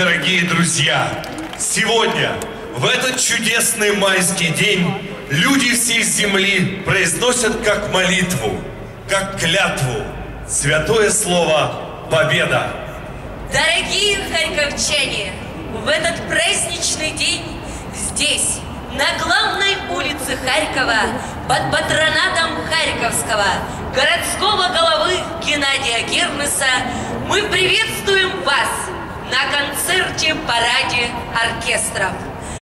дорогие друзья! Сегодня, в этот чудесный майский день, люди всей земли произносят как молитву, как клятву святое слово «Победа». Дорогие харьковчане, в этот праздничный день здесь, на главной улице Харькова, под патронатом Харьковского городского головы Геннадия Гермеса, мы приветствуем вас на концерте-параде оркестров.